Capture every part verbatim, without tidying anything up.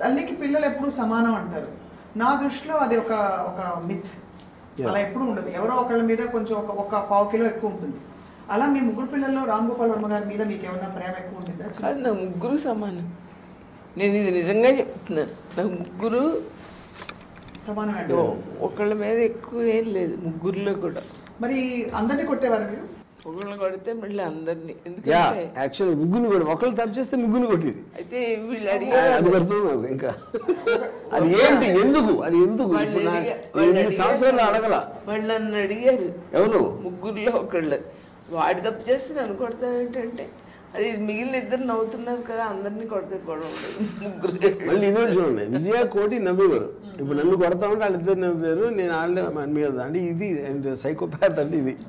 తల్లికి పిల్లలు ఎప్పుడు సమానం అంటారు. నా దృష్టిలో అది ఒక ఒక మిత్. అలా ఎప్పుడు ఉండదు. ఎవరో ఒకళ్ళ మీద కొంచెం ఒక ఒక పావు కిలో ఎక్కువ ఉంటుంది. అలా మీ ముగ్గురు పిల్లల్లో రామ్ గోపాల్ వర్మ గారి మీద మీకు ఏమన్నా ప్రేమ ఎక్కువ ఉంటుందా? కాదు, నా ముగ్గురు సమానం. నేను ఇది నిజంగా చెప్తున్నాను. నాకు ముగ్గురు సమానమే. ఒకళ్ళ మీద ఎక్కువ ఏం లేదు ముగ్గురులో కూడా. మరి అందరినీ కొట్టేవారు మీరు? ఒకళ్ళని కొడితే మళ్ళీ అందరినీ. ఎందుకంటే యాక్చువల్ ముగ్గురు కూడా ఒకళ్ళు తప్పు చేస్తే ముగ్గురు కొట్టేది. అయితే వీళ్ళు అడిగారు అది పడుతుంది ఇంకా అది ఏంటి ఎందుకు అది ఎందుకు సంవత్సరాలు అడగల. వాళ్ళు నన్ను అడిగారు ఎవరు ముగ్గురులో ఒకళ్ళు వాడి తప్పు చేస్తే నన్ను కొడతానంటే అది మిగిలిన ఇద్దరు నవ్వుతున్నారు కదా అందరినీ కొడితే కూడా ఉండదు ముగ్గురు. మళ్ళీ ఇదే చూడండి, విజయ కోటి నవ్వేవారు. ఇప్పుడు నన్ను కొడతా ఉంటే వాళ్ళిద్దరు నవ్వారు, నేను వాళ్ళ మీద అంటే ఇది సైకోపాత్ అంటే ఇది.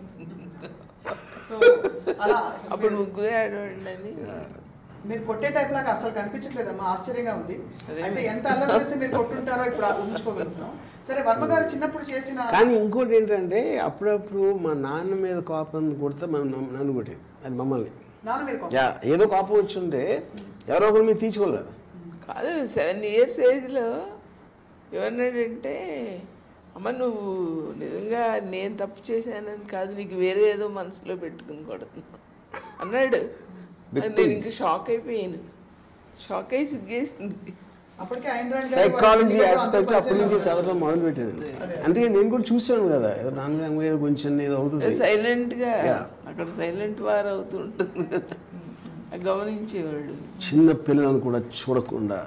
అప్పుడు ముగ్గురే ఆడవాళ్ళని మీరు కొట్టే టైప్ లాగా అసలు కనిపించట్లేదమ్మా, ఆశ్చర్యంగా ఉంది. అయితే ఎంత అల్లరి చేస్తే మీరు కొట్టుంటారో ఇప్పుడు ఊహించుకోగలుగుతున్నాం. సరే, వర్మ గారు చిన్నప్పుడు చేసిన కానీ ఇంకోటి ఏంటంటే అప్పుడప్పుడు మా నాన్న మీద కోపం కొడితే మనం నన్ను కొట్టేది, అది మమ్మల్ని. ఏదో కోపం వచ్చుంటే ఎవరో ఒకరి మీద తీసుకోలేదు. కాదు, సెవెన్ ఇయర్స్ ఏజ్లో ఎవరన్నాడంటే అమ్మ నువ్వు నిజంగా నేను తప్పు చేశానని కాదు, నీకు వేరే ఏదో మనసులో పెట్టుకుని కొడుతున్నా అన్నాడు. నేను ఇంకా షాక్ అయిపోయాను. షాక్ అయి సిగ్గేసింది. సైకాలజీ ఆస్పెక్ట్ అప్పటి నుంచి చదవడం మొదలు పెట్టేది. అంటే నేను కూడా చూసాను కదా, ఏదో నాన్న ఏదో కొంచెం ఏదో అవుతుంది సైలెంట్ గా, అక్కడ సైలెంట్ వార్ అవుతూ ఉంటుంది కదా, గమనించేవాడు. చిన్న పిల్లలను కూడా చూడకుండా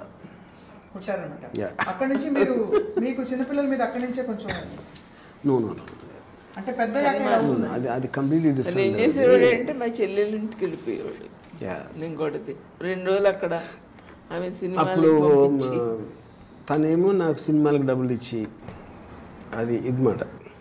అక్కడ నుంచి మీరు మీకు చిన్నపిల్లల మీద అక్కడి నుంచే కొంచెం నో నో అంటే పెద్ద అది అది కంప్లీట్లీ డిఫరెంట్. ఏం చేసేవాడు అంటే మా చెల్లెళ్ళ ఇంటికి వెళ్ళిపోయేవాడు. నేను కొడితే రెండు రోజులు అక్కడ ఆమె అప్పుడు తనేమో నాకు సినిమాలకు డబ్బులు ఇచ్చి అది ఇదిమాట.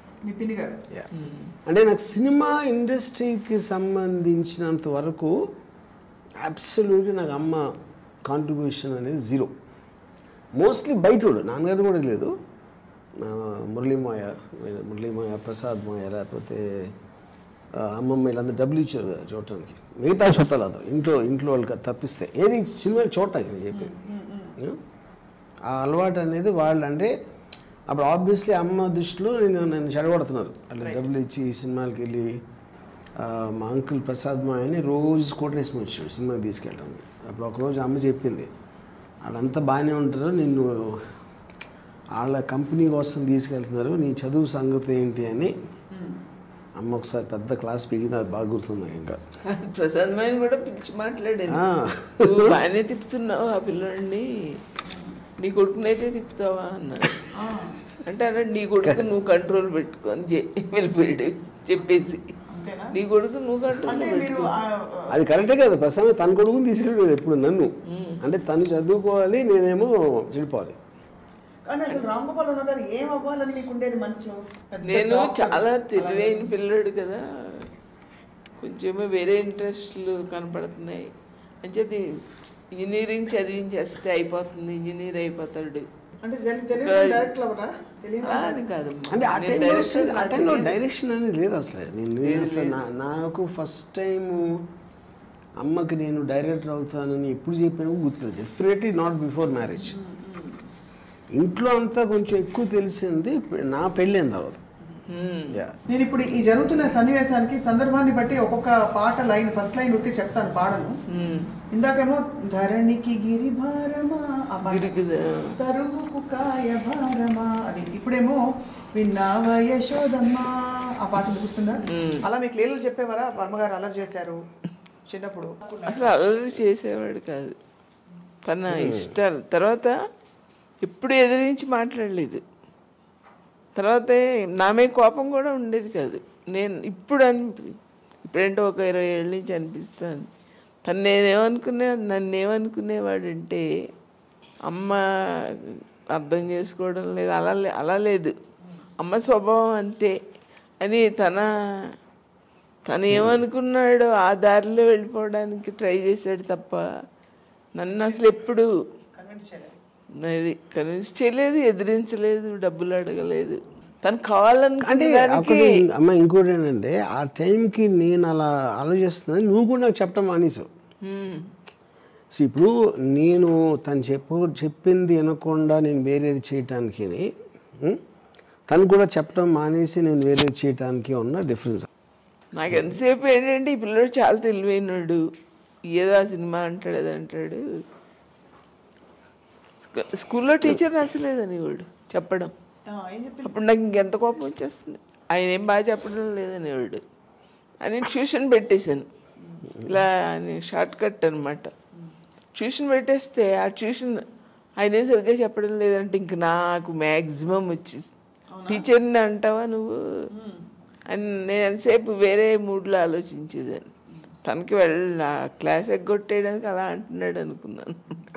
అంటే నాకు సినిమా ఇండస్ట్రీకి సంబంధించినంత వరకు అబ్సల్యూట్లీ నాకు అమ్మ కాంట్రిబ్యూషన్ అనేది జీరో. మోస్ట్లీ బయటోడు, నాన్నగారు కూడా లేదు. మురళీమాయ మురళీమాయ ప్రసాద్ మాయ లేకపోతే అమ్మమ్మ వీళ్ళందరూ డబ్బులు ఇచ్చారు కదా చూడటానికి, మిగతా చుట్టాలు అదో ఇంట్లో ఇంట్లో వాళ్ళకి తప్పిస్తే ఏది సినిమాలు చూడటానికి నేను చెప్పేది. ఆ అలవాటు అనేది వాళ్ళు అంటే అప్పుడు ఆబ్వియస్లీ అమ్మ దృష్టిలో నేను నన్ను చెడగొడుతున్నారు. అట్లా డబ్బులు ఇచ్చి సినిమాలకి వెళ్ళి మా అంకుల్ ప్రసాద్ మాయని రోజు కోట వేసుకుని వచ్చాడు సినిమాకి తీసుకెళ్ళడానికి. అప్పుడు ఒకరోజు అమ్మ చెప్పింది, వాళ్ళంతా బాగానే ఉంటారు, నిన్ను వాళ్ళ కంపెనీ కోసం తీసుకెళ్తున్నారు, నీ చదువు సంగతి ఏంటి అని అమ్మ ఒకసారి పెద్ద క్లాస్ పీకింది. అది బాగా గుర్తుంది. ఇంకా ప్రసాద్ మాయని కూడా పిలిచి మాట్లాడాను, బాగానే తిప్పుతున్నావు ఆ పిల్లోడిని, నీ కొడుకునైతే తిప్పుతావా అన్నాడు. అంటే అన్నాడు నీ కొడుకు నువ్వు కంట్రోల్ పెట్టుకొని వెళ్ళిపోయాడు చెప్పేసి, నీ కొడుకు నువ్వు కంట్రోల్ పెట్టుకో. అది కరెక్టే కదా, ప్రస్తుతం తన కొడుకుని తీసుకెళ్ళలేదు ఎప్పుడు నన్ను. అంటే తను చదువుకోవాలి, నేనేమో చెడిపోవాలి. నేను చాలా తెలివైన పిల్లడు కదా, కొంచెమో వేరే ఇంట్రెస్ట్లు కనపడుతున్నాయి అని చెప్పి ఇంజనీరింగ్ చదివించేస్తే అయిపోతుంది, ఇంజనీర్ అయిపోతాడు అని కాదు. అంటే ఆ టైంలో డైరెక్షన్ అనేది లేదు అసలు. నేను అసలు నాకు ఫస్ట్ టైము అమ్మకి నేను డైరెక్టర్ అవుతానని ఎప్పుడు చెప్పాను గుర్తులేదు. Definitely not before marriage. ఇంట్లో అంతా కొంచెం ఎక్కువ తెలిసింది నా పెళ్ళైన తర్వాత. నేను ఇప్పుడు ఈ జరుగుతున్న సన్నివేశానికి సందర్భాన్ని బట్టి ఒక్కొక్క పాట లైన్ ఫస్ట్ లైన్ ఉట్టి చెప్తాను, పాడను. ఇందాకేమో ధరణికి గిరి భారమా, తరువుకు కాయ భారమా, అది. ఇప్పుడేమో విన్నావ యశోదమ్మా, ఆ పాట గుర్తుందా? అలా మీకు లీలలు చెప్పేవారా వర్మగారు? అల్లరి చేశారు చిన్నప్పుడు? అసలు అల్లరి చేసేవాడు కాదు, తన ఇష్టాలు. తర్వాత ఎప్పుడు ఎదిరించి మాట్లాడలేదు. తర్వాత నా మీద కోపం కూడా ఉండేది కాదు. నేను ఇప్పుడు అని ఇప్పుడంటే ఒక ఇరవై ఏళ్ళ నుంచి అనిపిస్తాను, తను నేనేమనుకునే నన్ను ఏమనుకునేవాడంటే అమ్మ అర్థం చేసుకోవడం లేదు, అలా అలా లేదు, అమ్మ స్వభావం అంతే అని తన తను ఏమనుకున్నాడో ఆ దారిలో వెళ్ళిపోవడానికి ట్రై చేశాడు తప్ప నన్ను అసలు ఎప్పుడు అది కన్విన్స్ చేయలేదు, ఎదిరించలేదు, డబ్బులు అడగలేదు. తను కావాలనుకుంటే అమ్మ. ఇంకోటి ఏంటంటే ఆ టైంకి నేను అలా ఆలోచిస్తున్నాను, నువ్వు కూడా నాకు చెప్పడం మానేసావు. సో ఇప్పుడు నేను తను చెప్పు చెప్పింది వినకుండా నేను వేరేది చేయటానికి తను కూడా చెప్పడం మానేసి నేను వేరేది చేయటానికి ఉన్న డిఫరెన్స్. నాకు ఎంతసేపు ఏంటంటే ఈ పిల్లడు చాలా తెలివైనడు, ఏదో ఆ సినిమా అంటాడు అది అంటాడు. స్కూల్లో టీచర్ నచ్చలేదని వాడు చెప్పడం. అప్పుడు నాకు ఇంకెంత కోపం వచ్చేస్తుంది. ఆయన ఏం బాగా చెప్పడం లేదని వాడు అని ట్యూషన్ పెట్టేశాను. ఇలా అని షార్ట్ కట్ అనమాట. ట్యూషన్ పెట్టేస్తే ఆ ట్యూషన్ ఆయన ఏం సరిగ్గా చెప్పడం లేదంటే ఇంక నాకు మ్యాక్సిమం వచ్చేసి టీచర్ని అంటావా నువ్వు అని నేను ఎంతసేపు వేరే మూడ్లో ఆలోచించేదాన్ని. తనకి వెళ్ళ క్లాస్ ఎగ్గొట్టేయడానికి అలా అంటున్నాడు అనుకున్నాను.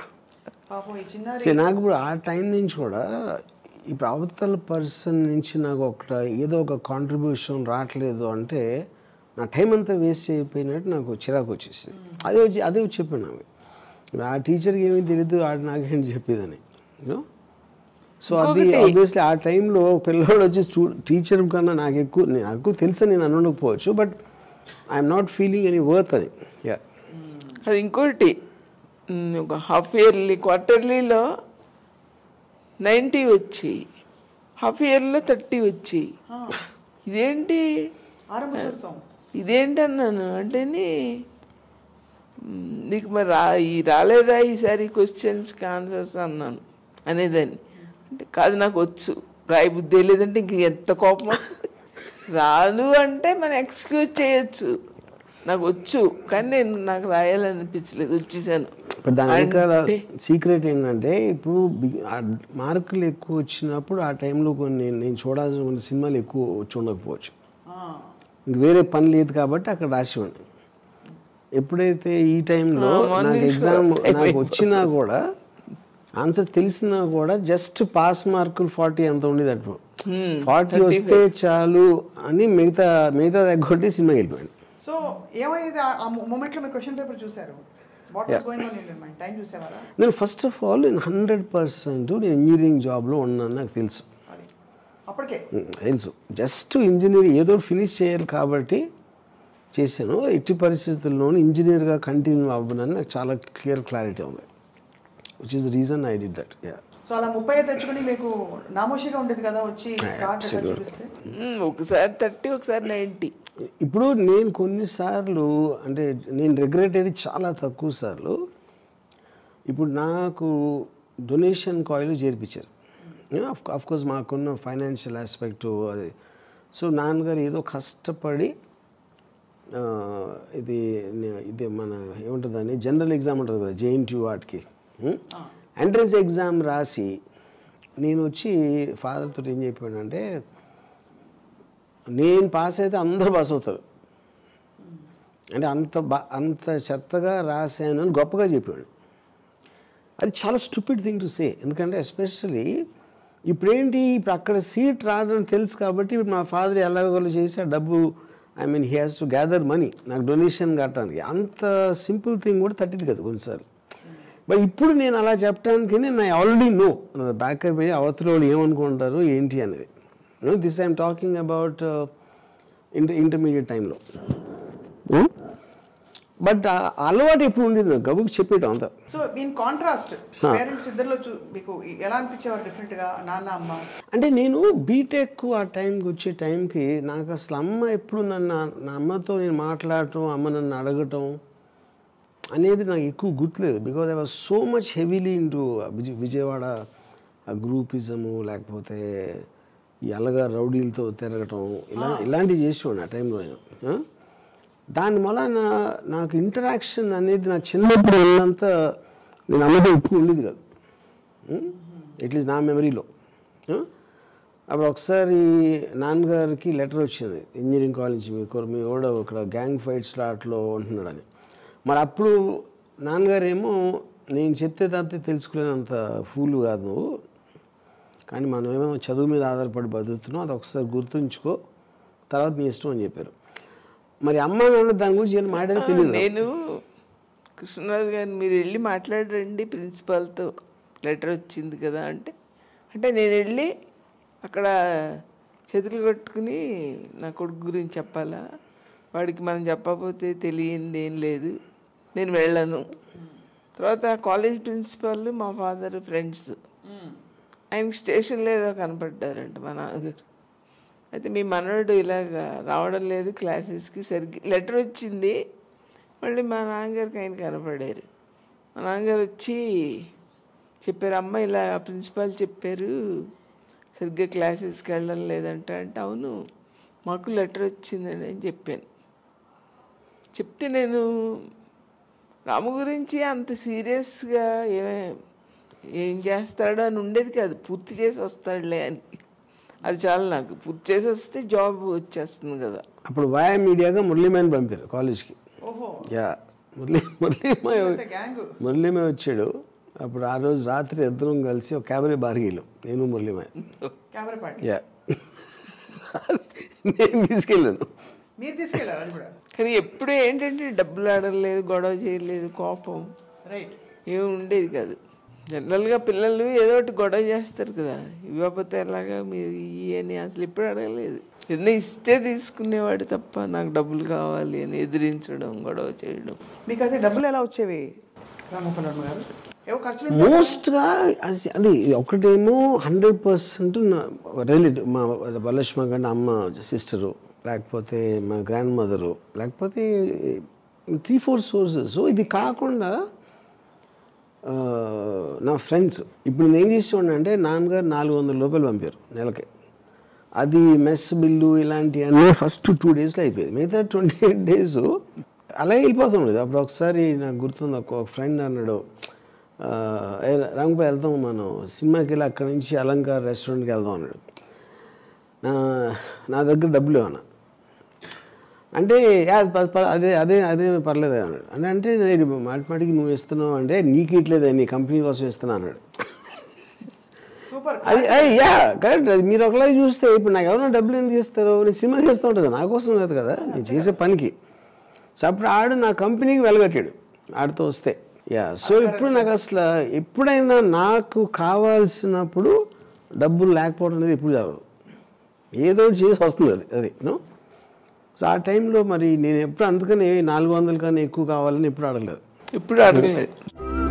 నాకు ఇప్పుడు ఆ టైం నుంచి కూడా ఇప్పుడు అవతల పర్సన్ నుంచి నాకు ఒక ఏదో ఒక కాంట్రిబ్యూషన్ రావట్లేదు అంటే నా టైం అంతా వేస్ట్ అయిపోయినట్టు నాకు చిరాకు వచ్చేసింది. అదే వచ్చి అదే వచ్చి చెప్పాను నాకు. ఆ టీచర్కి ఏమీ తెలియదు, ఆడ నాకేంటి చెప్పేదని. యూనో సో అది ఆబ్వియస్లీ ఆ టైంలో పిల్లవాడు వచ్చి స్టూ టీచర్ కన్నా నాకు ఎక్కువ నాకు తెలుసని నేను అనకపోవచ్చు, but I'm not feeling any worth అని. యా అది ఇంకోటి ఒక హాఫ్ ఇయర్లీ క్వార్టర్లీలో నైంటీ వచ్చి హాఫ్ ఇయర్లో థర్టీ వచ్చి ఇదేంటి ఇదేంటి అన్నాను. అంటేని నీకు మరి రా ఈ రాలేదా ఈసారి క్వశ్చన్స్కి ఆన్సర్స్ అన్నాను అనేదాన్ని. అంటే కాదు నాకు వచ్చు రాయి బుద్ధి లేదంటే ఇంక ఎంత కోపం. రాదు అంటే మనం ఎక్స్క్యూజ్ చేయొచ్చు, నాకు వచ్చు కానీ నేను నాకు రాయాలనిపించలేదు వచ్చేసాను. ఇప్పుడు దాని వెనకాల సీక్రెట్ ఏంటంటే ఇప్పుడు మార్కులు ఎక్కువ వచ్చినప్పుడు ఆ టైంలో కొన్ని నేను చూడాల్సిన కొన్ని సినిమాలు ఎక్కువ వచ్చి ఉండకపోవచ్చు, ఇంక వేరే పని లేదు కాబట్టి అక్కడ రాసివ్వండి. ఎప్పుడైతే ఈ టైంలో నాకు ఎగ్జామ్ నాకు వచ్చినా కూడా ఆన్సర్ తెలిసినా కూడా జస్ట్ పాస్ మార్కులు ఫార్టీ ఎంత ఉండేది అప్పుడు ఫార్టీ వస్తే చాలు అని మిగతా మిగతా దగ్గొట్టి సినిమాకి వెళ్ళిపోయాను. సో ఏమైంది ఆ మూమెంట్లో మీరు క్వశ్చన్ పేపర్ చూసారు? నేను ఫస్ట్ ఆఫ్ ఆల్ నేను హండ్రెడ్ పర్సెంట్ నేను ఇంజనీరింగ్ జాబ్లో ఉన్నాను నాకు తెలుసు. అప్పటికే తెలుసు జస్ట్ ఇంజనీరింగ్ ఏదో ఫినిష్ చేయాలి కాబట్టి చేశాను. ఎట్టి పరిస్థితుల్లోనూ ఇంజనీర్గా కంటిన్యూ అవ్వనని నాకు చాలా క్లియర్ క్లారిటీ ఉంది, which is the reason I did that. Yeah so అలా ముప్పై తెచ్చుకుని మీకు నామోషిగా ఉండేది కదా వచ్చి ఒకసారి థర్టీ ఒకసారి నైంటీ. ఇప్పుడు నేను కొన్నిసార్లు అంటే నేను రిగ్రెట్ అయ్యేది చాలా తక్కువ సార్లు. ఇప్పుడు నాకు డొనేషన్ కాయిల్ చేర్పించారు. ఆఫ్ కోర్స్ మాకున్న ఫైనాన్షియల్ ఆస్పెక్టు అది. సో నాన్నగారు ఏదో కష్టపడి ఇది ఇది మన ఏముంటుందని జనరల్ ఎగ్జామ్ ఉంటుంది కదా జేఎన్టీయూ వాటికి ఎంట్రన్స్ ఎగ్జామ్ రాసి నేను వచ్చి ఫాదర్తో ఏం చెప్పానంటే నేను పాస్ అయితే అందరూ పాస్ అవుతారు అంటే అంత బా అంత చెత్తగా రాశాను అని గొప్పగా చెప్పాడు. అది చాలా స్టూపిడ్ థింగ్ టు సే, ఎందుకంటే ఎస్పెషలీ ఇప్పుడేంటి ఇప్పుడు అక్కడ సీట్ రాదని తెలుసు కాబట్టి ఇప్పుడు మా ఫాదర్ ఎలాగోలు చేసి ఆ డబ్బు I mean he has to gather money నాకు డొనేషన్ కట్టడానికి. అంత సింపుల్ థింగ్ కూడా తట్టింది కదా కొన్నిసార్లు. బట్ ఇప్పుడు నేను అలా చెప్పడానికి నేను ఐ ఆల్రెడీ నో బ్యాకప్ అయ్యి అవతల వాళ్ళు ఏమనుకుంటారు ఏంటి అనేది. This I'm talking about inter intermediate టైంలో. బట్ అలవాటు ఎప్పుడు ఉండేది గబుకి చెప్పేయడం అంతా. సో ఇన్ కాంట్రాస్ట్ పేరెంట్స్ ఇద్దరిలో మీకు ఎలా అనిపించేవారు డిఫరెంట్గా నాన్న అమ్మ? అంటే నేను బీటెక్ ఆ టైంకి వచ్చే టైంకి నాకు అసలు అమ్మ ఎప్పుడు నన్ను నా అమ్మతో నేను మాట్లాడటం అమ్మ నన్ను అడగటం అనేది నాకు ఎక్కువ గుర్తులేదు. Because I was so much heavily into Vijaya Vijayawada groupism లేకపోతే ఈ అలగా రౌడీలతో తిరగటం ఇలా ఇలాంటివి చేసేవాడిని ఆ టైంలో నేను. దానివల్ల నా నాకు ఇంటరాక్షన్ అనేది నా చిన్నప్పుడు ఉన్నంత నేను అమ్మతో ఎక్కువ ఉండేది కాదు, అట్లీస్ట్ నా మెమరీలో. అప్పుడు ఒకసారి నాన్నగారికి లెటర్ వచ్చింది ఇంజనీరింగ్ కాలేజ్ మీకు మీ కూడా ఇక్కడ గ్యాంగ్ ఫైట్స్లో అట్లో ఉంటున్నాడని. మరి అప్పుడు నాన్నగారేమో నేను చెప్తే తప్పితే తెలుసుకోలేనంత ఫూల్ కాదు నువ్వు, కానీ మనమేమో చదువు మీద ఆధారపడి బతుకుతున్నాం, అది ఒకసారి గుర్తుంచుకో, తర్వాత నీ ఇష్టం అని చెప్పారు. మరి అమ్మ నాన్న దాని గురించి ఏం మాట్లాడే తెలియదు. నేను కృష్ణరాజు గారిని మీరు వెళ్ళి మాట్లాడరండి ప్రిన్సిపాల్తో లెటర్ వచ్చింది కదా అంటే అంటే నేను వెళ్ళి అక్కడ చేతులు కట్టుకుని నా కొడుకు గురించి చెప్పాలా, వాడికి మనం చెప్పకపోతే తెలియంది ఏం లేదు, నేను వెళ్ళను తర్వాత కాలేజ్ ప్రిన్సిపల్ మా ఫాదర్ ఫ్రెండ్స్. ఆయనకి స్టేషన్లో ఏదో కనపడ్డారంట మా నాన్నగారు. అయితే మీ మనవడు ఇలాగ రావడం లేదు క్లాసెస్కి, సరిగ్గా లెటర్ వచ్చింది. మళ్ళీ మా నాన్నగారికి ఆయన కనపడారు. మా నాన్నగారు వచ్చి చెప్పారు, అమ్మ ఇలా ప్రిన్సిపాల్ చెప్పారు సరిగ్గా క్లాసెస్కి వెళ్ళడం లేదంట. అంటే అవును మాకు లెటర్ వచ్చిందని అని చెప్పాను. చెప్తే నేను రాము గురించి అంత సీరియస్గా ఏమే ఏం చేస్తాడో అని ఉండేది కాదు. పూర్తి చేసి వస్తాడులే అని, అది చాలు నాకు. పూర్తి చేసి వస్తే జాబ్ వచ్చేస్తుంది కదా. అప్పుడు వాయా మీడియాగా మురళీమని పంపారు కాలేజ్కి. యా మురళీ మురళీమయ మురళీమయ వచ్చాడు. అప్పుడు ఆ రోజు రాత్రి ఇద్దరం కలిసి ఒక క్యాబరే బార్కి వెళ్ళాం, నేను మురళీమయ. యా నేను తీసుకెళ్ళాను. మీరు తీసుకెళ్ళారు. కానీ ఎప్పుడు ఏంటంటే డబ్బులు ఆడలేదు, గొడవ చేయలేదు, కోపం రైట్ ఏమి ఉండేది కాదు. జనరల్గా పిల్లలు ఏదో ఒకటి గొడవ చేస్తారు కదా, ఇవ్వకపోతే ఎలాగా మీరు ఇవి అని అసలు ఎప్పుడు అడగలేదు. ఏదైనా ఇస్తే తీసుకునేవాడు తప్ప నాకు డబ్బులు కావాలి అని ఎదిరించడం, గొడవ చేయడం. మీకు అయితే డబ్బులు ఎలా వచ్చేవి రామోపల్లి గారు? ఏవో ఖర్చులు మోస్ట్గా అది ఒకటేమో హండ్రెడ్ పర్సెంట్ రిలేటివ్, మా వరలక్ష్మ కంటే అమ్మ సిస్టరు, లేకపోతే మా గ్రాండ్ మదరు, లేకపోతే త్రీ ఫోర్ సోర్సెస్. ఇది కాకుండా నా ఫ్రెండ్స్. ఇప్పుడు నేను ఏం చేసేవాడిని అంటే నాన్నగారు నాలుగు వందల రూపాయలు పంపారు నెలకి. అది మెస్ బిల్లు ఇలాంటివన్నీ ఫస్ట్ టూ డేస్లో అయిపోయేది. మిగతా ట్వంటీ ఎయిట్ డేస్ అలాగే వెళ్ళిపోతుండేది. అప్పుడు ఒకసారి నాకు గుర్తుంది, ఒక ఫ్రెండ్ అన్నాడు, రంగపై వెళ్తాం మనం సినిమాకి వెళ్ళి అక్కడి నుంచి అలంకార్ రెస్టారెంట్కి వెళ్దాం అన్నాడు. నా నా దగ్గర డబ్బులు ఏమన్నా అంటే అదే అదే అదే పర్లేదు అన్నాడు. అంటే అంటే నేను మాటి మాటికి నువ్వు ఇస్తున్నావు అంటే నీకు ఇట్లేదు, నీ కంపెనీ కోసం ఇస్తున్నా అన్నాడు. అది యా కరెక్ట్. అది మీరు ఒకలాగా చూస్తే ఇప్పుడు నాకు ఎవరైనా డబ్బులు ఎందుకు ఇస్తారు, నేను సినిమా చేస్తూ ఉంటుంది నా కోసం లేదు కదా, నేను చేసే పనికి. సో అప్పుడు ఆడు నా కంపెనీకి వెలగట్టాడు ఆడితో వస్తే. యా సో ఇప్పుడు నాకు అసలు ఎప్పుడైనా నాకు కావాల్సినప్పుడు డబ్బులు లేకపోవడం అనేది ఎప్పుడు జరగదు, ఏదో చేసి వస్తుంది అది అది నో. సో ఆ టైంలో మరి నేను ఎప్పుడు అందుకని నాలుగు వందల కన్నా ఎక్కువ కావాలని ఎప్పుడు అడగలేదు. ఎప్పుడు అడగలేదు.